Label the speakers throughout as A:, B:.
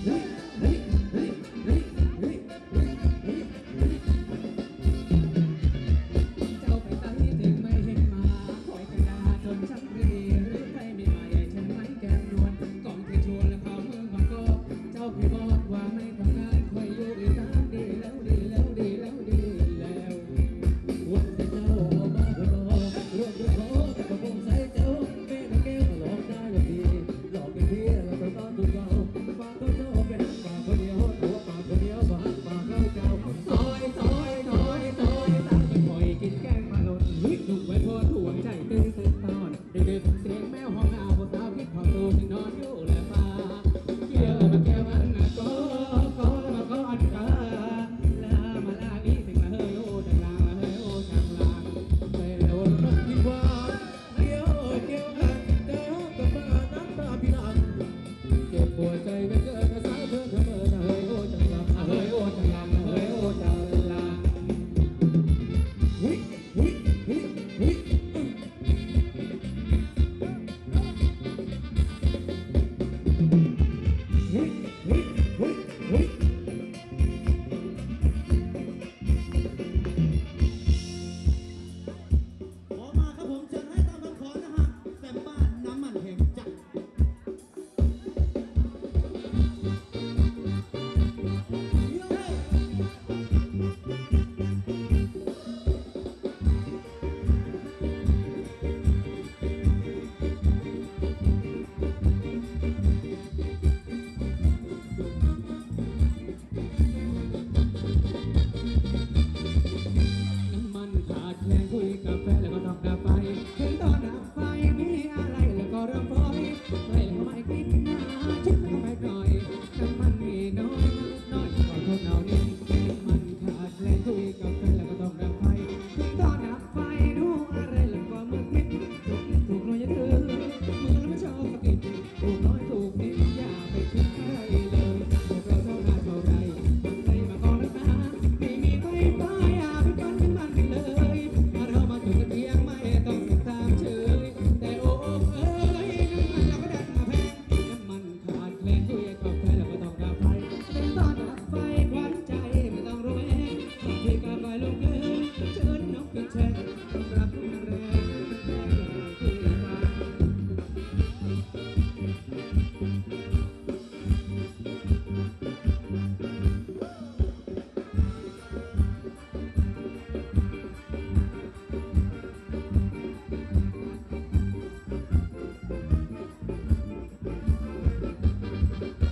A: เ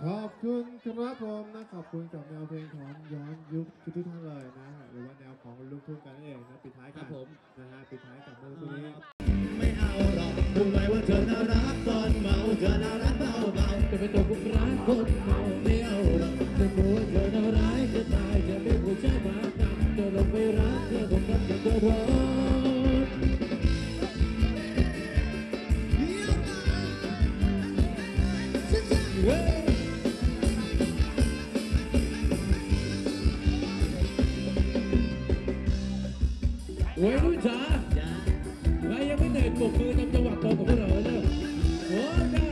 A: ขอบคุณครับผมนะขอบคุณกับแนวเพลงของย้อนยุคทุกท่านเลยนะหรือว่าแนวของลูกทุ่งกันเองนะปิดท้ายกันนะฮะปิดท้ายกับเมื่อกี้
B: ไม่เอาหรอกรู้ไหมว่าเธอน่ารักตอนเมาเธอน่ารักเบาจะเป็นตัวผู้ร้ายคนเมาไม่เอาหรอกจะกลัวเธอน่าร้ายจะตายจะเป็นผู้ชายมาตามจะลงไปรักเธอผมกับจะตัวร้อนวัยรุ่นจ๋าใครยังไม่เหนื่อยปลุกมือทำจังหวะตรงกับพวกเราเลยโอ้จ้า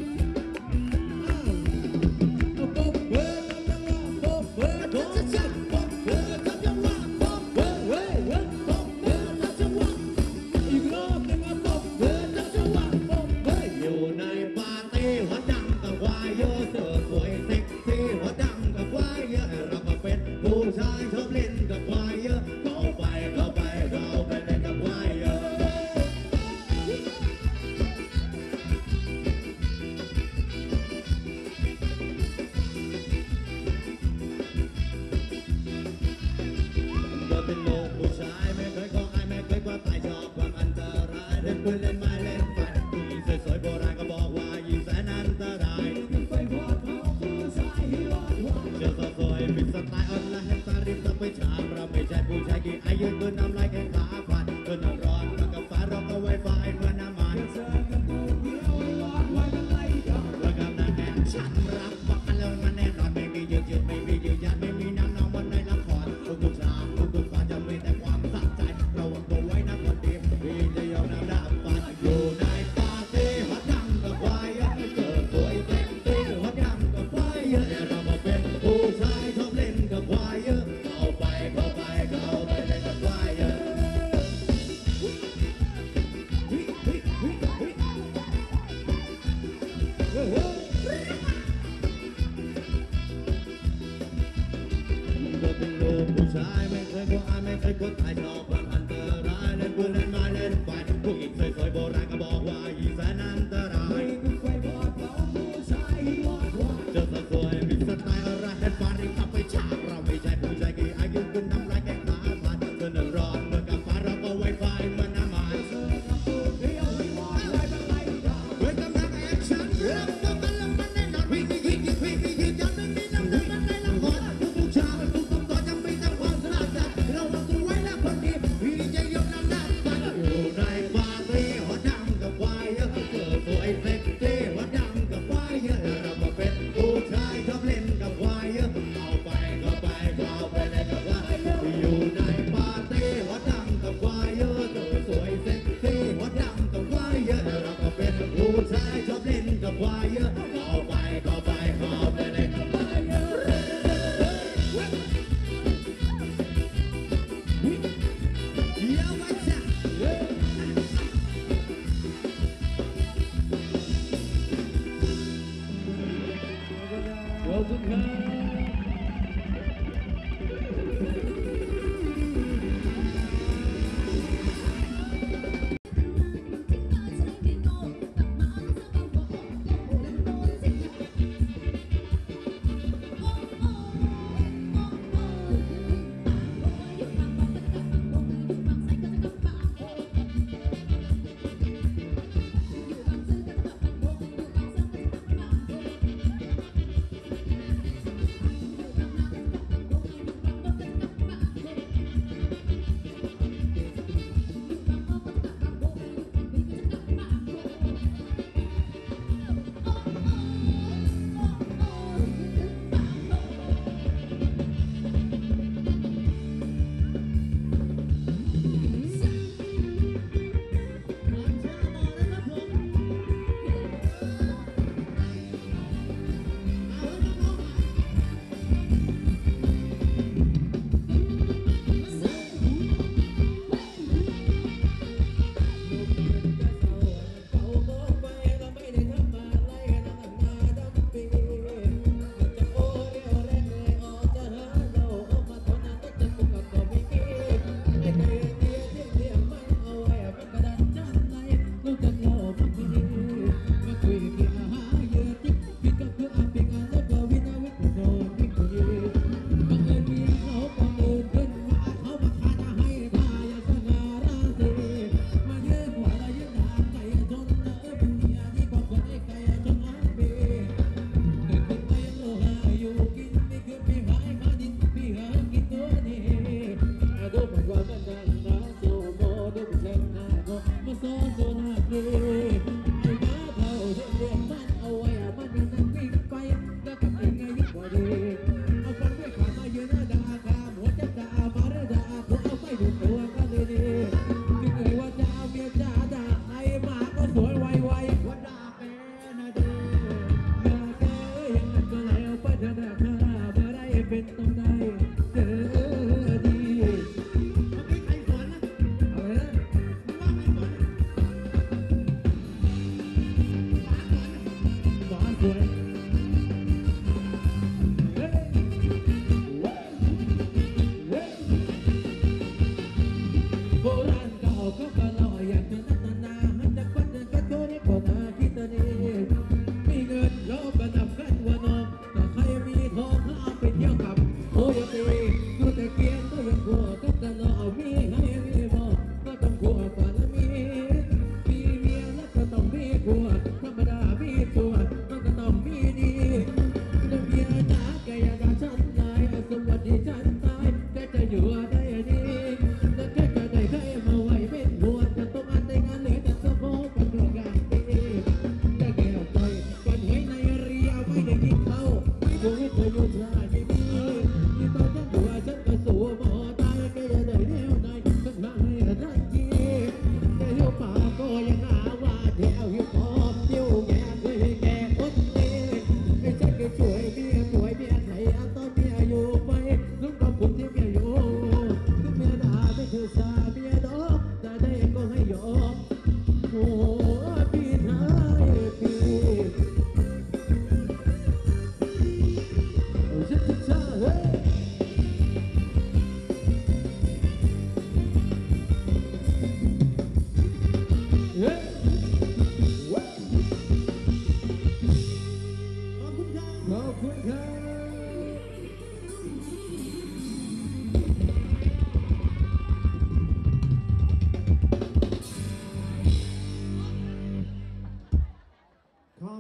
B: เอาปลุกมือทำจังหวะปลุกมือโอ้จ้าปลุกมือทำจังหวะปลุกมือเว้ยปลุกมือทำจังหวะอีกรอบหนึ่งเอาปลุกมือทำจังหวะปลุกมืออยู่ในปาร์ตี้หัวดังกับวายเยอะเธอสวยเซ็กซี่หัวดังกับวายเยอะเราก็เป็นผู้ชายชอบเล่นกับวายเยอะเข้าไปเล่นกับวายเยอะเป็นโลกผู้ชายไม่เคยขอใครไม่เคยกลัวตายชอบความอันตรายเล่นปืนเล่นไม้เล่นไฟผู้หญิงสวยๆโบราณก็บอกว่ายิ่งแสนอันตรายไฟพอดเผาผู้ชายที่ร้อนว่าเจอสวยๆเป็นสไตล์ออนไลน์ให้ตาริมต้องไปฉาบเราไม่ใช่ผู้ชายกี่อายุปืนน้ำลายแข้งขาฟันปืนน้ำร้อนมันกับฟ้าเราก็ไวไฟเหมือนน้ำมันเจอกันตัวเดียวร้อนไว้กันไล่กันแล้วกับนั้นแอนฉันรับประกันแล้วมันแน่นอนไม่มียืดไม่มียืดยันไม่มีน้ำนองมันในละครทุกๆฉากทุกๆฝันจะมีแต่ความสะใจระวังตัวไว้นะคนดีพี่จะยอมน้ำดาบฟันอยู่ในปาร์ตี้หัวดำกับวายเยอะเจอสวยเซ็กซี่หัวดำกับวายเยอะเรามาเป็นผู้ชายชอบเล่นกับวายเยอะเข้าไปเล่นกับวายเยอะผู้ชายไม่เคยกลัวอายไม่เคยกลัวตายชอบความอันตรายเล่นปืนเล่นไม้เล่นไฟผู้หญิงสวยๆโบราณก็บอกว่ายิ่งแสนอันตรายไฟพอดเผาผู้ชายที่ร้อนว่าเจอสวยๆมีสไตล์อะไรให้ฟ้ารีบขับไปฉาบเราไม่ใช่ผู้ชายกี่อายุขึ้นน้ำลายแข้งขาฟันเธอหนึ่งร้อนเมื่อกับฟ้าเราก็ไวไฟเหมือนน้ำมันเธอกับตัวเดียวไม่ร้อนไว้แบบไรกันเฮ้ยกำลังแอคชั่นเราต้องกันแล้วมันแน่นอนวิ่งยันไม่มีน้ำหนักมันในละครทุกๆฉากทุกๆตอนยังมีแต่ความสะอาดเราวางตัวไว้แล้วคนดีพี่จะยกน้ำหนักมันอยู่ในปาร์ตี้หัวดำกับวายเยอะเจอสวยเซ็กซี่หัวดำกับวายเยอะเรามาเป็นผู้ชายชอบเล่นกับวายเยอะเข้าไปเล่นกับวายอยู่ในปาร์ตี้หัวดำกับวายเยอะเจอสวยเซ็กซี่หัวดำกับวายเยอะเราก็เป็นผู้ชายชอบเล่นกับวายเยอะเข้าไปเล่นกับวายเยอะขอบคุณครับ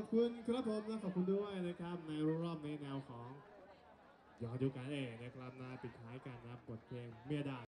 A: อบคุณครับผมนะขอบคุณด้วยนะครับในรอบในแนวของย้อนยุคกันเองนะครับนะปิดท้ายกันนะบทเพลงเมียด่า